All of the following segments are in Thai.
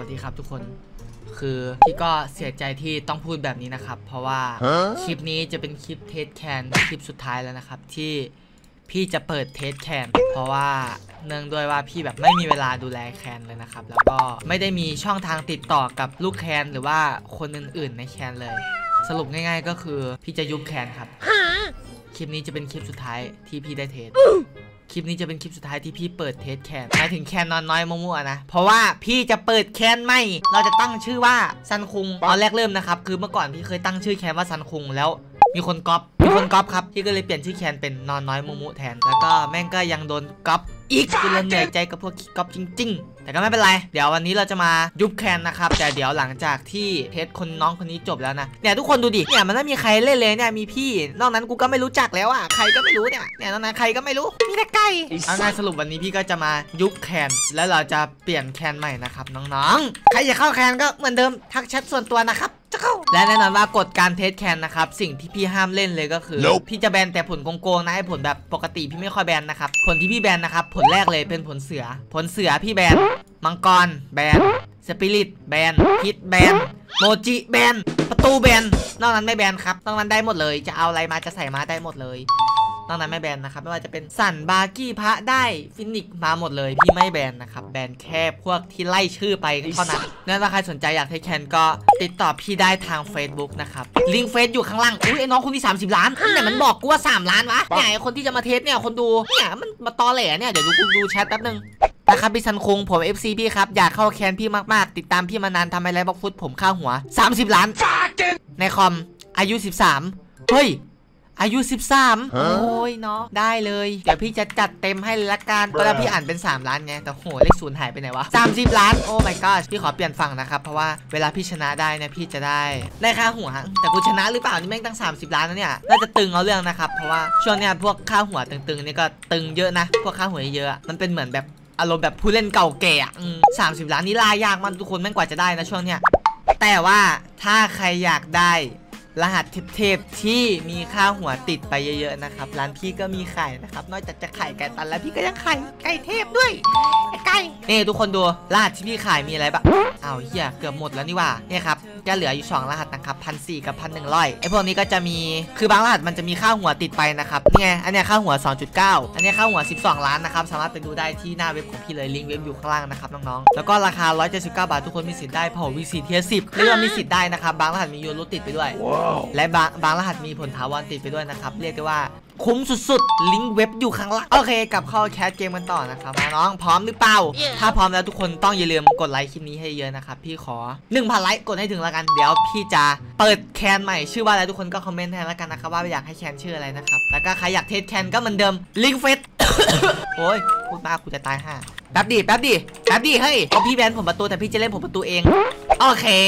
วัสดีครับทุกคนคือพี่ก็เสียใจที่ต้องพูดแบบนี้นะครับเพราะว่าคลิปนี้จะเป็นคลิปเทสแคนคลิปสุดท้ายแล้วนะครับที่พี่จะเปิดเทสแคนเพราะว่าเนื่องด้วยว่าพี่แบบไม่มีเวลาดูแลแคนเลยนะครับแล้วก็ไม่ได้มีช่องทางติดต่อกับลูกแคนหรือว่าคนอื่นๆในแคนเลยสรุปง่ายๆก็คือพี่จะยุบแคนครับคลิปนี้จะเป็นคลิปสุดท้ายที่พี่ได้เทสคลิปนี้จะเป็นคลิปสุดท้ายที่พี่เปิดเทสแคนหมายถึงแคนนอนน้อยมั่วๆนะเพราะว่าพี่จะเปิดแคนใหม่เราจะตั้งชื่อว่าซันคุงตอนแรกเริ่มนะครับคือเมื่อก่อนพี่เคยตั้งชื่อแคนว่าซันคุงแล้วมีคนก๊อปครับพี่ก็เลยเปลี่ยนชื่อแคนเป็นนอนน้อยมุแทนแล้วก็แม่งก็ยังโดนก๊อปอีกคือเราเหนื่อยใจกับพวกก๊อปจริงๆแต่ก็ไม่เป็นไรเดี๋ยววันนี้เราจะมายุบแคนนะครับแต่เดี๋ยวหลังจากที่เทสคนน้องคนนี้จบแล้วนะเนี่ยทุกคนดูดิเนี่ยมันไม่มีใครเล่นเลยเนี่ยมีพี่นอกนั้นกูก็ไม่รู้จักแล้วอ่ะใครก็ไม่รู้เนี่ยนอกนั้นใครก็ไม่รู้มีแต่ไก่เอาไงสรุปวันนี้พี่ก็จะมายุบแคนแล้วเราจะเปลี่ยนแคนใหม่นะครับน้องๆใครอยากเข้าแคนก็เหมือนเดิมทักแชทส่วนตัวนะครับและแน่นอนว่ากฎการเทสแคนนะครับสิ่งที่พี่ห้ามเล่นเลยก็คือ พี่จะแบนแต่ผลโกงๆนะให้ผลแบบปกติพี่ไม่ค่อยแบนนะครับผลที่พี่แบนนะครับผลแรกเลยเป็นผลเสือพี่แบนมังกรแบนสปิริตแบนพิษแบนโมจิแบนประตูแบนนอกนั้นไม่แบนครับนอกนั้นได้หมดเลยจะเอาอะไรมาจะใส่มาได้หมดเลยนอกนั้นไม่แบนนะครับไม่ว่าจะเป็นสันบาร์กี้พระได้ฟินิกมาหมดเลยพี่ไม่แบนนะครับแบนแค่พวกที่ไล่ชื่อไปเท่านั้นนั่นถ้าใครสนใจอยากให้แคนก็ติดต่อพี่ได้ทาง Facebook นะครับลิงก์เฟซอยู่ข้างล่างอุ้ยไอ้น้องคนที่30 ล้านเนี่ยมันบอกกูว่า3 ล้านวะเนี่ยไอ้คนที่จะมาเทสเนี่ยคนดูเนี่ยมันมาตอแหลเนี่ยเดี๋ยวดูแชทแป๊บนึงนะครับพี่ซันคงผม FC พี่ครับอยากเข้าแคนพี่มากๆติดตามพี่มานานทำอะไรบล็อกฟุตผมค่าหัว30 ล้านในคอมอายุ13เฮ้ยอายุ13โอ้ยเนาะได้เลยเดี๋ยวพี่จะจัดเต็มให้เลยละกันตอนแรกพี่อ่านเป็น3 ล้านไงแต่โหเลข0หายไปไหนวะ30 ล้านโอ้ my god พี่ขอเปลี่ยนฝั่งนะครับเพราะว่าเวลาพี่ชนะได้เนี่ยพี่จะได้ค่าหัวแต่กูชนะหรือเปล่านี่แม่งตั้ง30 ล้านนะเนี่ยน่าจะตึงเอาเรื่องนะครับเพราะว่าช่วงเนี้ยพวกค่าหัวตึงๆนี่ก็ตึงเยอะนะพวกค่าหัวเยอะมันเป็นเหมือนแบบอารมณ์แบบผู้เล่นเก่าแก่30 ล้านนี่ล่ายากมากทุกคนแม่งกว่าจะได้นะช่วงเนี้ยแต่ว่าถ้าใครอยากได้รหัสเทพๆที่มีค่าหัวติดไปเยอะๆนะครับร้านพี่ก็มีขายนะครับนอกจากจะขายไก่ตันแล้วพี่ก็ยังขายไก่เทพด้วยไก่นี่ทุกคนดูรหัสที่พี่ขายมีอะไรบ้างอ้าวเหี้ยเกือบหมดแล้วนี่ว่าเนี่ยครับจะเหลืออยู่2 รหัสนะครับ1,400 กับ 1,100ไอ้พวกนี้ก็จะมีคือบางรหัสมันจะมีค่าหัวติดไปนะครับนี่ไงอันนี้ค่าหัว 2.9 อันนี้ค่าหัว12 ล้านนะครับสามารถไปดูได้ที่หน้าเว็บของพี่เลยลิงก์เว็บอยู่ข้างล่างนะครับน้องๆแล้วก็ราคา179 บาททุกคนมีสิทธิ์ได้เผ่า VC เทียร์10เรียกว่ามีสิทธิ์ได้นะครับบางรหัสมียูโรติดไปด้วยและบางรหัสมีผลถาวรติดไปด้วยนะครับเรียกได้ว่าคุ้มสุดๆลิงก์เว็บอยู่ข้างล่างโอเคกลับเข้าแคสเกมกันต่อนะครับน้องพร้อมหรือเปล่าถ้าพร้อมแล้วทุกคนต้องอย่าลืมกดไลค์คลิปนี้ให้เยอะนะครับพี่ขอ 1,000 ไลค์กดให้ถึงแล้วกันเดี๋ยวพี่จะเปิดแคนใหม่ชื่อว่าอะไรทุกคนก็คอมเมนต์ให้แล้วกันนะครับว่าอยากให้แคนชื่ออะไรนะครับแล้วก็ใครอยากเทสแคนก็เหมือนเดิมลิงก์เฟซ โอ้ยพูดมากกูจะตายห่าแป๊บดิเฮ้ยพี่แบนผมประตูแต่พี่จะเล่นผมประตูเองโอเค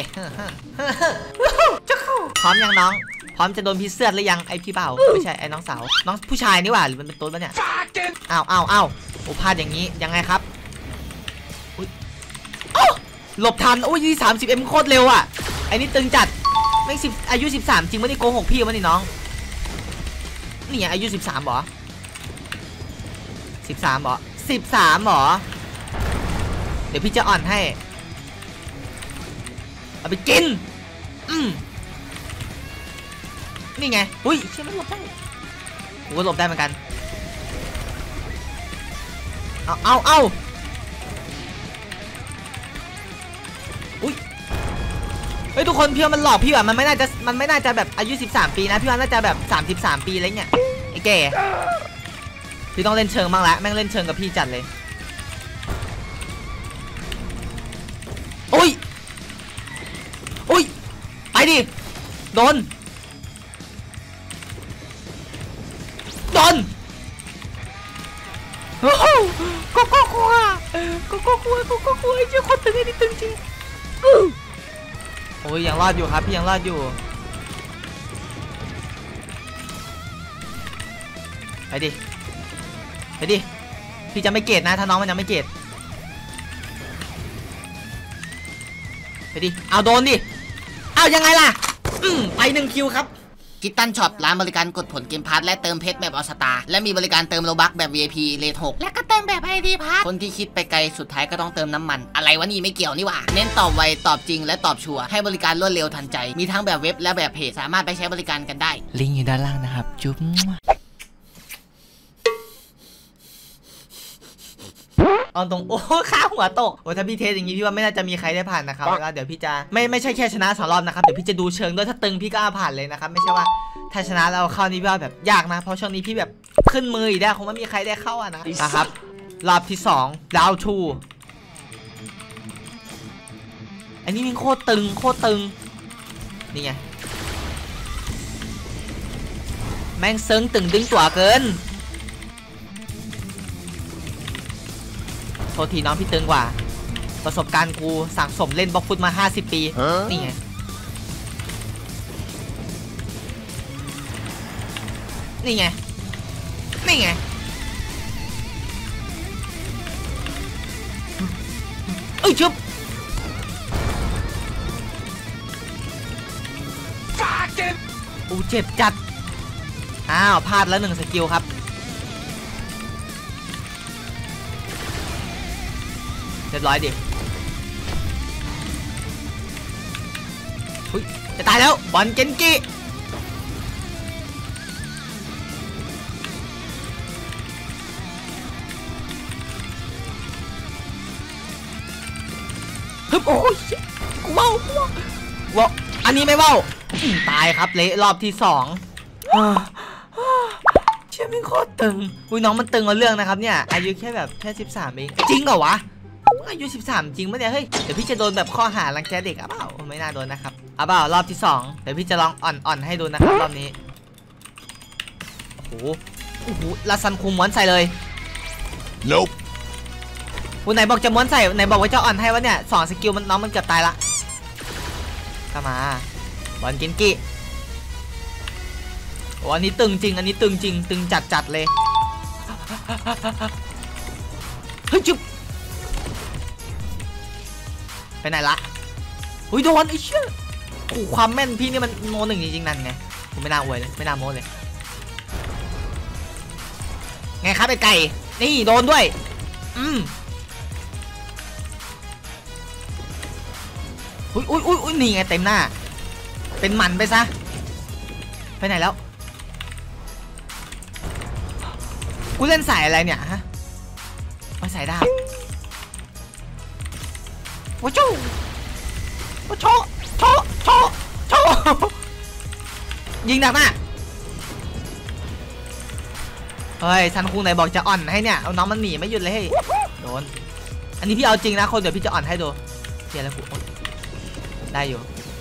พร้อมยังน้องพร้อมจะโดนพี่เสื้อหรือยังไอพี่เบาไม่ใช่ไอน้องสาวน้องผู้ชายนี่หว่าหรือมันเป็นตุ๊ดวะเนี่ยอ้าวโอ้พลาดอย่างนี้ยังไงครับหลบทันโอ้ย30Mโคตรเร็วอ่ะไอ้นี่ตึงจัดไม่อายุ13จริงไม่ได้โกหกพี่มั้ยนี่น้องนี่อายุ13หรอ13หรอ13หรอเดี๋ยวพี่จะอ่อนให้เอาไปกินนี่ไงอุ้ยเชื่อมันหลบได้กูก็หลบได้เหมือนกันเอาอุ้ยเฮ้ยทุกคนพี่ว่ามันหลอกพี่ว่ะมันไม่น่าจะแบบอายุ13 ปีนะพี่ว่าน่าจะแบบ33 ปีอะไรเงี้ยไอ้แก่พี่ต้องเล่นเชิงบ้างละแม่งเล่นเชิงกับพี่จัดเลยอุ้ยไปดิโดนโอ้โหก็กลัวเจ้าคนตึงไอ้นี่ตึงจริงโอ้ยยังรอดอยู่ครับพี่ยังรอดอยู่ไปดิพี่จะไม่เกตนะถ้าน้องมันยังไม่เกตไปดิเอาโดนดิเอายังไงล่ะไป1 คิวครับคิตตันช็อปร้านบริการกดผลเกมพาร์ทและเติมเพชรแบบออสตาและมีบริการเติมโลบัคแบบ VIP เลท6และก็เติมแบบ ID พาร์ทคนที่คิดไปไกลสุดท้ายก็ต้องเติมน้ำมันอะไรวะนี่ไม่เกี่ยวนี่หว่าเน้นตอบไวตอบจริงและตอบชัวร์ให้บริการรวดเร็วทันใจมีทั้งแบบเว็บและแบบเพจสามารถไปใช้บริการกันได้ลิงก์อยู่ด้านล่างนะครับจุ๊บเอาตรงโอ้ข้าหัวตกโอ้ถ้าพี่เทสอย่างนี้พี่ว่าไม่น่าจะมีใครได้ผ่านนะครับแล้วเดี๋ยวพี่จะไม่ใช่แค่ชนะ2 รอบนะครับเดี๋ยวพี่จะดูเชิงด้วยถ้าตึงพี่ก็ผ่านเลยนะครับไม่ใช่ว่าถ้าชนะเราเข้านี่พี่ว่าแบบยากนะเพราะช่วงนี้พี่แบบขึ้นมืออีกแล้วคงไม่มีใครได้เข้าอ่ะนะครับรอบที่2ดาวทูอันนี้มันโคตรตึงนี่ไงแม่งเซิงตึงดึงตัวเกินโทษทีน้องพี่ตึงกว่าประสบการณ์กูสั่งสมเล่นบล็อกฟุตมา50 ปีนี่ไงนี่ไงนี่ไงเอ้ยชุบอู้เจ็บจัดอ้าวพลาดแล้ว1 สกิลครับเรียบร้อยดิจะตายแล้วบอลเกนกิฮึบโอ้ยว้าวอันนี้ไม่ว้าวตายครับเละรอบที่2เชื่อไม่โคตรตึงอุ้ยน้องมันตึงเอาเรื่องนะครับเนี่ยอายุแค่13เองจริงเหรอวะอายุ13จริงปะเนี่ยเฮ้ยเดี๋ยวพี่จะโดนแบบข้อหารังแกเด็กอ่ะเปล่าไม่น่าโดนนะครับอ่ะเปล่ารอบที่2เดี๋ยวพี่จะลองอ่อนให้ดูนะครับรอบนี้โอ้โหลาซันคุมม้วนใส่เลย Nope ไหนบอกจะม้วนใส่ไหนบอกว่าจะอ่อนให้วะเนี่ย2 สกิลมันน้องมันเกือบตายละเข้ามาบอลกินกี้โอ้อันนี้ตึงจริงตึงจัดเลยเฮ้ยจุ๊บไปไหนละอุ้ยโดนไอ้เชี่ยขู่ความแม่นพี่นี่มันโม1จริงๆนั่นไงผมไม่น่าอวยเลยไม่น่าโม้เลยไงครับไอ้ไก่นี่โดนด้วยอุ้ยนี่ไงเต็มหน้าเป็นหมันไปซะไปไหนแล้วกูเล่นสายอะไรเนี่ยฮะมาสายดาบว้าวโชยิงดักหน้าเฮ้ยซันคุงไหนบอกจะอ่อนให้เนี่ยเอาน้องมันหนีไม่หยุดเลยโดนอันนี้พี่เอาจริงนะคนเดี๋ยวพี่จะอ่อนให้ดูเสียแล้วกูได้อยู่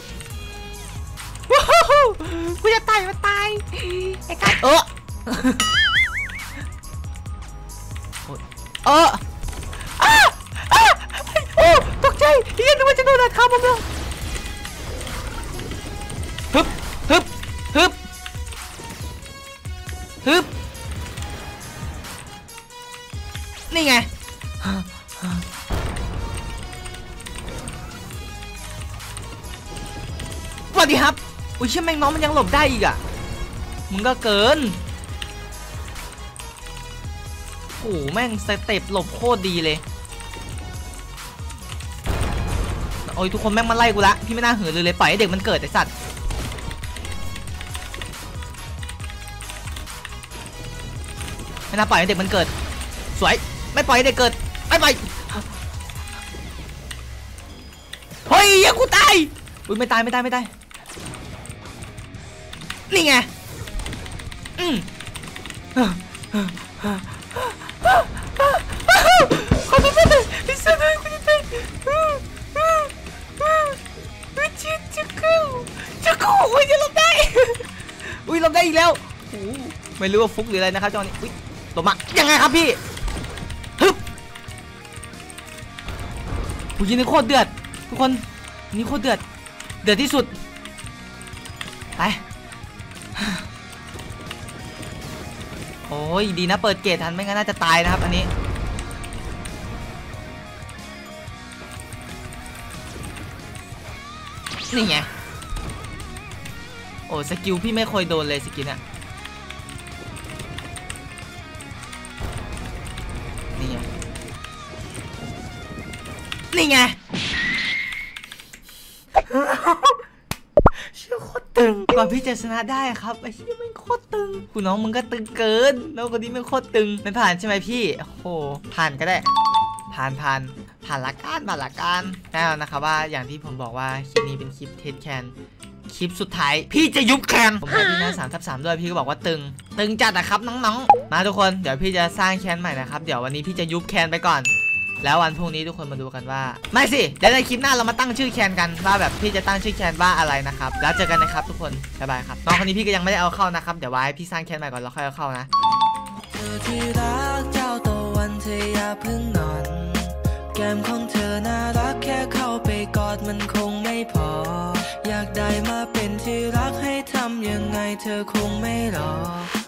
กูจะตายมาตายไอ้กันโอ้ตกใจเฮียนึกว่าจะโดนอัดขาผมเลยฮึบนี่ไงสวัสดีครับอุ้ยเชื่อแม่งน้องมันยังหลบได้อีกอ่ะมึงก็เกินโอ้แม่งสเต็ปหลบโคตรดีเลยโอ้ยทุกคนแม่งมาไล่กูละพี่ไม่น่าหือเลยปล่อยให้เด็กมันเกิดไอ้สัตว์ไม่น่าปล่อยให้เด็กมันเกิดสวยไม่ปล่อยให้เด็กเกิดไม่ปล่อยเฮ้ยยังกูตายอุ้ยไม่ตายนี่ไงขอโทษด้วยพี่เสือด้วยคุณจะตายจะกู้อุ้ยจะลบได้อุ้ยลบได้อีกแล้วไม่รู้ว่าฟุกหรืออะไรนะครับจอนี้อุ้ยลบมายังไงครับพี่ฮึบผู้ยิงนี่โคตรเดือดทุกคนนี่โคตรเดือดที่สุดไปโอ้ยดีนะเปิดเกตทันไม่งั้นน่าจะตายนะครับอันนี้นี่ไงอ้สกิลพี่ไม่เคยโดนเลยสกิลเนี่ยนี่ไงนี่ไงเชื่อโคตรตึงก่อนพี่จะชนะได้ครับไอ้เชี่ยมันโคตรตึงคุณน้องมึงก็ตึงเกินน้องคนนี้มันโคตรตึงไม่ผ่านใช่ไหมพี่โอ้โหผ่านก็ได้ผ่านละกันแน่นอนนะครับว่าอย่างที่ผมบอกว่าคลิปนี้เป็นคลิปเทสแคนคลิปสุดท้ายพี่จะยุบแคนผมให้พี่นะ3/3ด้วยพี่ก็บอกว่าตึงจัดนะครับน้องๆมาทุกคนเดี๋ยวพี่จะสร้างแคนใหม่นะครับเดี๋ยววันนี้พี่จะยุบแคนไปก่อนแล้ววันพรุ่งนี้ทุกคนมาดูกันว่าไม่สิเดี๋ยวในคลิปหน้าเรามาตั้งชื่อแคนกันว่าแบบพี่จะตั้งชื่อแคนว่าอะไรนะครับแล้วเจอกันนะครับทุกคนบ๊ายบายครับน้องคนนี้พี่ก็ยังไม่ได้เอาเข้านะครับเดี๋ยวไว้พี่สร้างแคนใหม่ก่อนแล้วค่อยเอาเข้านะที่รักเจ้าตะวันเธออย่าเพิ่งนอนแก้มของเธอน่ารักแค่เข้าไปกอดมันคงไม่พออยากได้มาเป็นที่รักให้ทำยังไงเธอคงไม่รอ